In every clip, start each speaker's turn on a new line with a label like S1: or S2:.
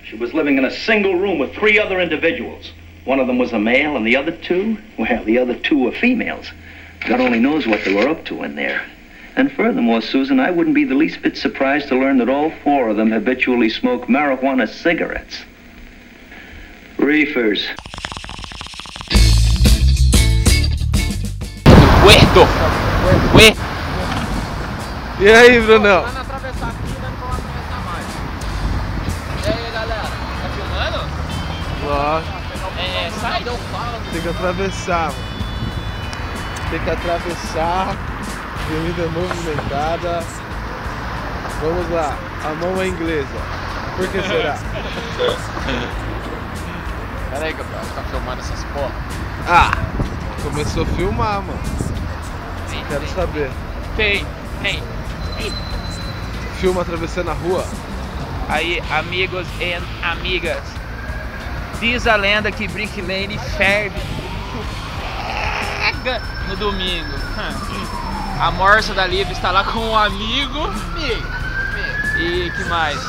S1: She was living in a single room with 3 other individuals. One of them was a male, and the other 2, well, the other 2 were females. God only knows what they were up to in there. And furthermore, Susan, I wouldn't be the least bit surprised to learn that all 4 of them habitually smoke marijuana cigarettes. Reefers.
S2: Puerto!
S3: E aí, Brunão?
S2: Vai atravessar aqui, não pode atravessar mais. E aí, galera? Tá filmando?
S3: Lógico.
S2: Sai.
S3: Tem que atravessar, mano. Tem que atravessar. Avenida movimentada. Vamos lá. A mão é inglesa. Por que será?
S2: Pera aí, Gabriel. Tá filmando essas porra?
S3: Ah! Começou a filmar, mano. Quero saber.
S2: Tem.
S3: Filma atravessando a rua?
S2: Aí, amigos e amigas. Diz a lenda que Brick Lane ferve no domingo. A Morsa da Liv está lá com um amigo. E que mais?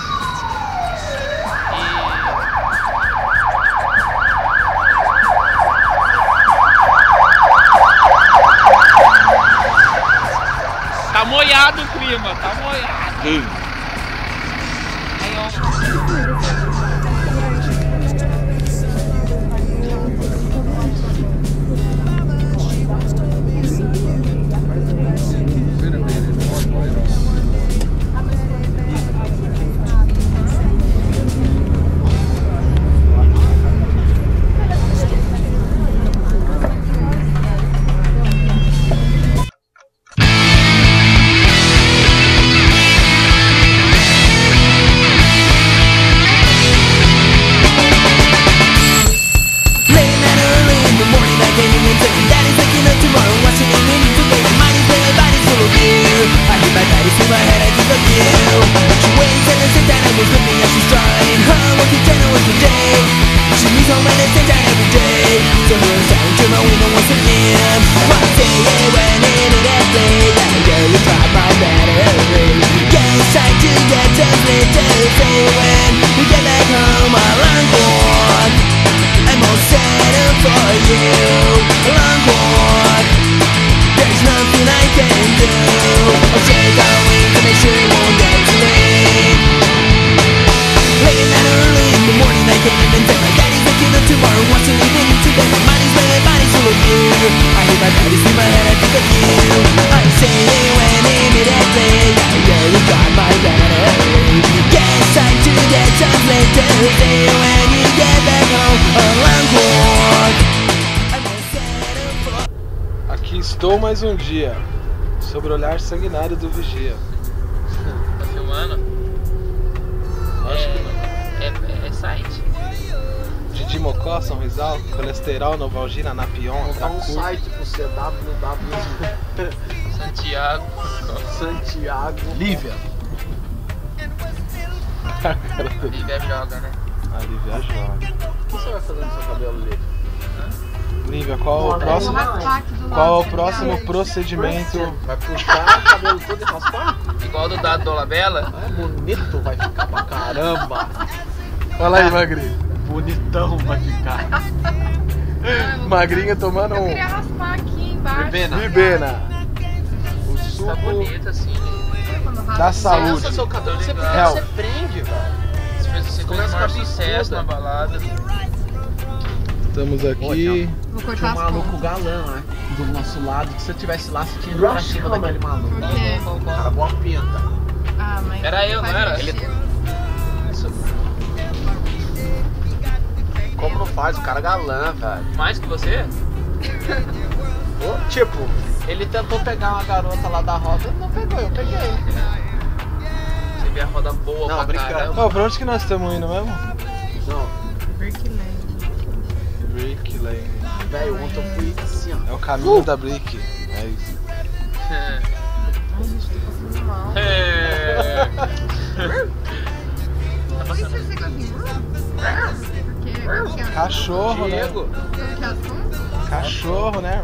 S2: Tá molhado o clima, tá molhado.
S3: Aqui estou mais um dia, sobre o olhar sanguinário do vigia.
S2: Tá filmando?
S3: Acho que não.
S2: É site.
S3: Didi Mocó, São Rizal, colesterol, Novalgina, Napion,
S4: Dá um site pro CWW Santiago
S3: Lívia.
S2: Lívia joga, né?
S3: A Lívia joga.
S4: O que você vai fazer no seu cabelo, Lívia?
S3: Lívia, qual é o próximo procedimento?
S4: Vai puxar o cabelo todo e raspar?
S2: Igual do Dado Dolabella?
S4: É bonito, vai ficar pra caramba.
S3: Fala aí, Magrinho.
S4: Bonitão vai ficar.
S3: Magrinha tomando
S5: Eu queria raspar aqui embaixo.
S3: Ribena. O
S2: Tá
S3: suco
S2: bonito assim, né?
S3: da saúde.
S4: Nossa, seu cabelo você prende, velho.
S2: Você
S4: Começa
S2: fez o
S4: a
S2: maior
S4: ficar
S2: sucesso na
S4: bicuda.
S2: balada.
S3: Estamos aqui.
S5: Vou
S4: Tinha
S5: cortar
S4: um
S5: as
S4: maluco
S5: pontas.
S4: galã, né? Do nosso lado, que se eu tivesse lá, você tinha ido pra cima daquele maluco.
S5: Por quê?
S4: Cara, boa pinta.
S5: Ah, mas
S2: Era eu, não
S5: faz
S2: era?
S5: sentido.
S4: Como não faz? O cara galã, velho.
S2: Mais que você?
S4: Tipo, ele tentou pegar uma garota lá da roda, ele não pegou, eu peguei.
S2: Você vê a roda boa
S4: Não,
S2: pra
S4: brincando.
S2: caramba.
S3: Ô, pra onde que nós estamos indo mesmo?
S4: Não,
S5: Brick Lane.
S3: Brick Lane.
S4: velho, ontem eu fui assim, ó.
S3: É o caminho da Brick. É isso.
S5: Ai, gente, tô passando mal. Por que você fica assim? Porque
S3: Cachorro, né?
S4: Diego,
S5: que assunto?
S3: Cachorro, né?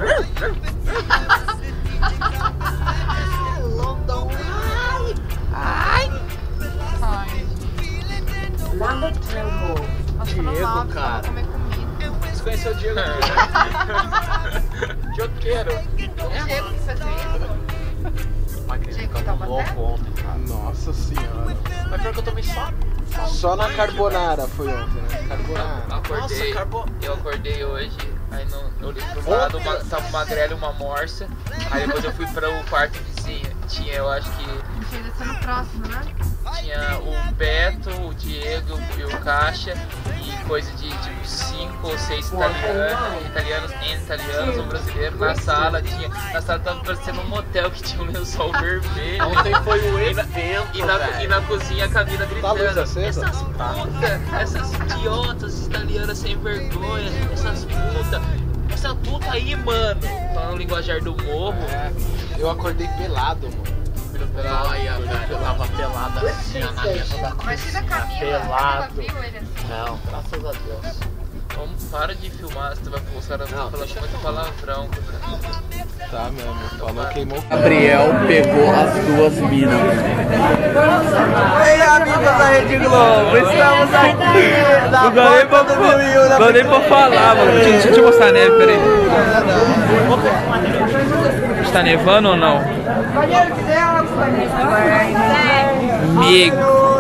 S4: London.
S5: Ai. Nossa,
S4: Diego,
S5: não vamos,
S4: cara.
S5: vamos comer comida.
S4: Você conheceu o Diego? Joqueiro.
S5: O Diego que fez isso?
S4: Magrinho,
S5: Diego
S4: ficou
S5: tava
S4: louco ontem, cara.
S3: Nossa senhora.
S4: Mas pior que eu tomei
S3: Só na carbonara foi ontem, né? Carbonara.
S2: Acordei,
S4: Nossa, carbo...
S2: eu acordei hoje, aí eu olhei pro lado, tava uma magrela e uma morsa. Aí depois eu fui para o quarto vizinho. Tinha, eu acho que
S5: Você vai ser no próximo, né?
S2: tinha o Beto, o Diego e o Caixa e coisa de tipo 5 ou 6 italianos ou brasileiros na sala. Na sala tava parecendo um motel que tinha um lençol vermelho.
S4: Ontem foi o
S2: E na-
S4: evento,
S2: E na cozinha a Camila
S3: Tá a luz
S2: gritando:
S3: acesa?
S2: essas putas, essas idiotas italianas sem vergonha, essas putas, essa puta aí, mano. Falando linguajar do morro.
S3: Eu acordei pelado, mano.
S4: Olha, velho, eu tava pelado assim, ó, na mesa da
S5: Mas e da
S4: cozinha.
S5: Camila? A Camila
S4: Pelado.
S5: viu ele assim?
S4: Não, graças a Deus.
S2: Vamos, para de filmar, você vai postar
S4: Não,
S2: falando
S4: deixa
S2: muito palavrão, cara.
S3: Tá mesmo, falou, queimou.
S4: Gabriel pegou as duas minas.
S6: Ei, amigos da Rede Globo, estamos aqui na porta do 1001.
S2: Não dá nem pra falar, mano. Deixa eu te mostrar a neve, peraí. Está nevando ou não? Amigo.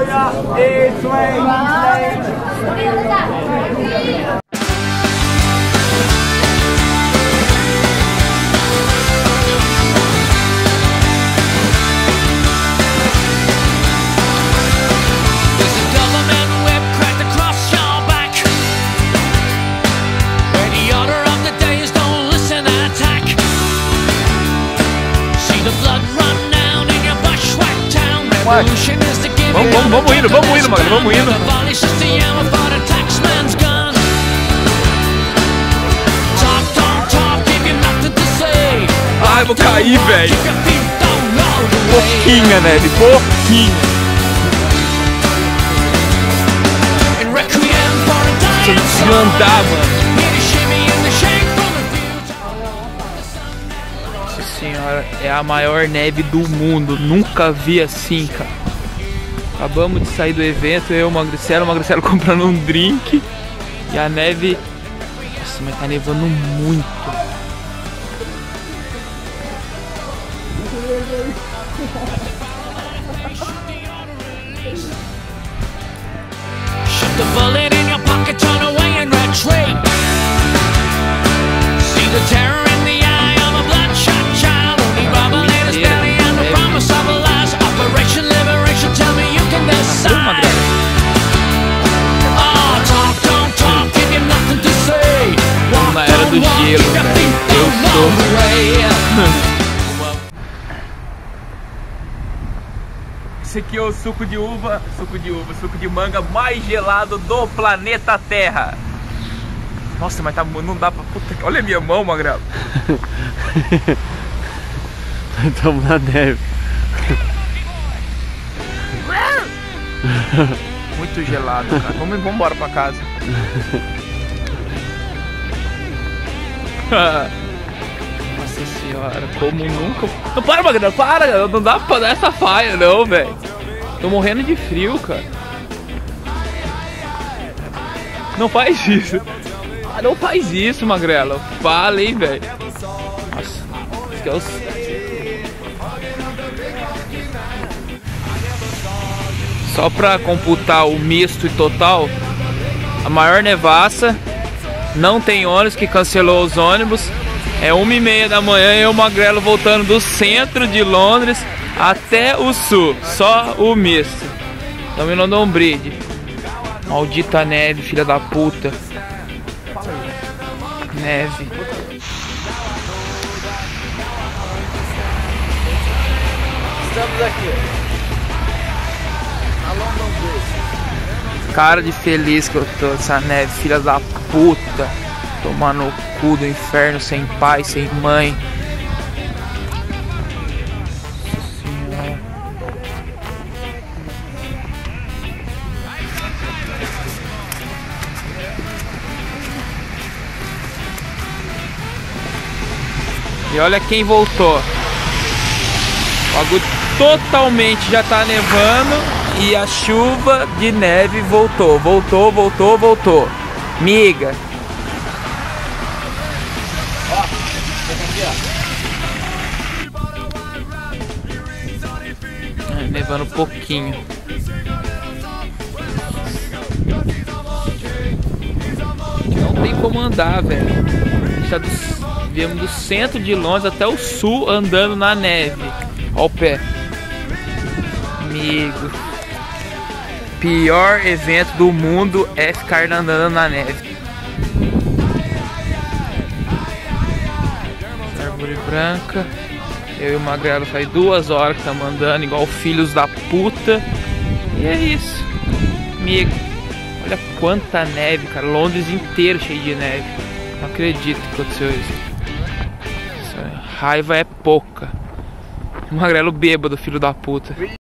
S7: There's a government whip cracked across your back, where the order of the day is don't listen and attack. See the blood run down in your bushwhack town. Revolution is the giving
S2: Vamos indo, Magno, vamos indo.
S7: The abolish is the hammer for the taxman's gun. Talk, don't talk, give you nothing to say.
S2: Ai, eu vou cair, velho.
S7: Keep your feet, don't know the way.
S2: Pouquinha, neve, pouquinho.
S7: And requiem for a
S2: Deixa eu
S7: dying soul.
S2: desandar, mano.
S7: Hear the shimmy and the shake from the fields.
S2: Nossa senhora, é a maior neve do mundo. Nunca vi assim, cara. Acabamos de sair do evento, eu e o Magricelo comprando um drink. E a neve... Nossa, mas tá nevando muito.
S7: Shoot the bullet in your pocket, turn away and retreat. See the terror in the eye of a bloodshot child. Only rubble in his belly and the promise of a last Operation Liberation. Tell me you can decide. Oh, talk, don't talk, give you nothing to say. Walk,
S2: Na era do
S7: don't walk,
S2: gelo,
S7: keep your
S2: velho.
S7: feet,
S2: Eu
S7: don't know the way.
S2: Esse aqui é o suco de manga mais gelado do planeta Terra. Nossa, mas tá, não dá pra... Puta, olha a minha mão, Magrelo.
S6: Estamos na neve.
S2: Muito gelado, cara. Vamos embora pra casa. Nossa senhora, como nunca... Não, para, Magrelo, para! Não dá pra dar essa faia, não, velho. Tô morrendo de frio, cara. Não faz isso. Ah, não faz isso, Magrelo. Fala, hein, velho. Nossa, isso aqui é os... Só pra computar o misto e total, a maior nevasca, não tem ônibus, que cancelou os ônibus. É 1h30 da manhã e eu, Magrelo, voltando do centro de Londres até o sul, só o misto. Estamos em London Bridge. Maldita neve, filha da puta. Neve.
S4: Estamos aqui. A London Bridge.
S2: Cara de feliz que eu tô, essa neve, filha da puta. Tomando o cu do inferno, sem pai, sem mãe. Nossa senhora. E olha quem voltou. O bagulho totalmente já tá nevando. e a chuva de neve voltou. Miga. Nevando um pouquinho. Não tem como andar, velho. Viemos do centro de Londres até o sul andando na neve. Ó o pé. Amigo. Pior evento do mundo é ficar andando na neve. Árvore branca. Eu e o Magrelo faz 2 horas que estamos andando igual filhos da puta. E é isso. Amigo, olha quanta neve, cara. Londres inteiro cheio de neve. Não acredito que aconteceu isso. Essa raiva é pouca. O Magrelo bêbado, filho da puta.